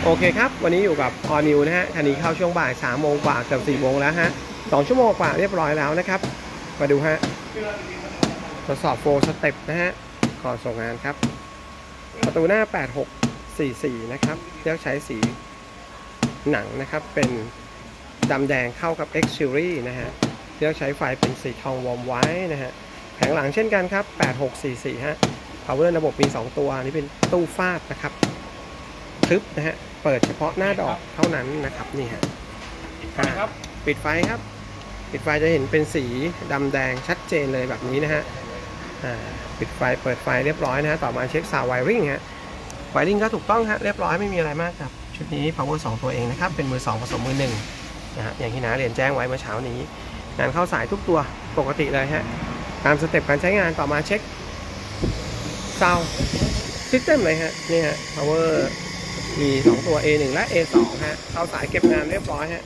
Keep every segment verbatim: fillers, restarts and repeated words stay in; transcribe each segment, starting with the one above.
โอเคครับวันนี้อยู่กับออนิวนะฮะคันนี้เข้าช่วงบ่ายสามโมงกว่าเกือบสี่โมงแล้วฮะสองชั่วโมงกว่าเรียบร้อยแล้วนะครับมาดูฮะทดสอบโฟร์สเต็ปนะฮะก่อนส่งงานครับประตูหน้าแปดหกสี่สี่นะครับเลือกใช้สีหนังนะครับเป็นดำแดงเข้ากับ X Series นะฮะเลือกใช้ไฟเป็นสีทองวอร์มไว้นะฮะแผงหลังเช่นกันครับแปดหกสี่สี่ฮะ Power ระบบมีสองตัวนี่เป็นตู้ฟาดนะครับทึบนะฮะเปิดเฉพาะหน้าดอกเท่านั้นนะครับนี่ฮะปิดไฟครับปิดไฟครับปิดไฟจะเห็นเป็นสีดำแดงชัดเจนเลยแบบนี้นะฮะปิดไฟเปิดไฟเรียบร้อยนะฮะต่อมาเช็คซาวด์ไวริ่งฮะไวริ่งก็ถูกต้องฮะเรียบร้อยไม่มีอะไรมากครับชุดนี้ power สองตัวเองนะครับเป็นมือสองผสมมือหนึ่งนะฮะอย่างที่น้าเรียนแจ้งไว้เมื่อเช้านี้งานเข้าสายทุกตัวปกติเลยฮะตามสเต็ปการใช้งานต่อมาเช็คซาวด์ซิสเต็มเลยฮะนี่ฮะ power มีสองตัว เอ หนึ่ง และ เอ สอง ฮะเข้าสายเก็บงานเรียบร้อยฮะ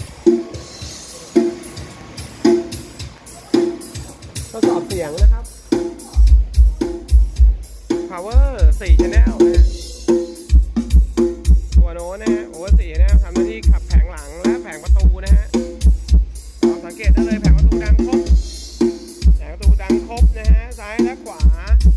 ทดสอบเสียงนะครับ power สี่ channel นะฮะตัวโน้นนะฮะ power สี่ channel ทำหน้าที่ขับแผงหลังและแผงประตูนะฮะลองสังเกตได้เลยแผงประตูดังครบแผงประตูดังครบนะฮะซ้ายและขวา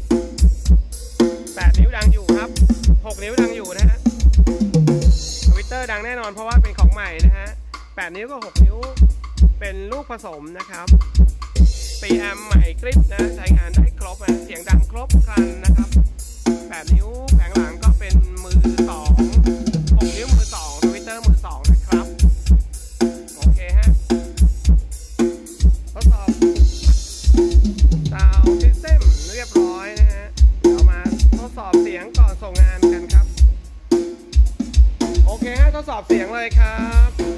แปดนิ้วดังอยู่ครับหกนิ้วดังอยู่นะฮะทวิตเตอร์ดังแน่นอนเพราะว่าเป็นของใหม่นะฮะแปดนิ้วกับหกนิ้วเป็นลูกผสมนะครับปีแอมใหม่กริปนะใช้งานได้ครบนะเสียงดังครบครันนะครับแปดนิ้วแผงหลังก็เป็นมือสองหกนิ้วมือสองทวิตเตอร์มือสองนะครับโอเคฮะทดสอบซาวด์ซิสเต็มเรียบร้อยนะฮะเดี๋ยวมาทดสอบเสียงก่อนส่งงานกันครับโอเคฮะทดสอบเสียงเลยครับ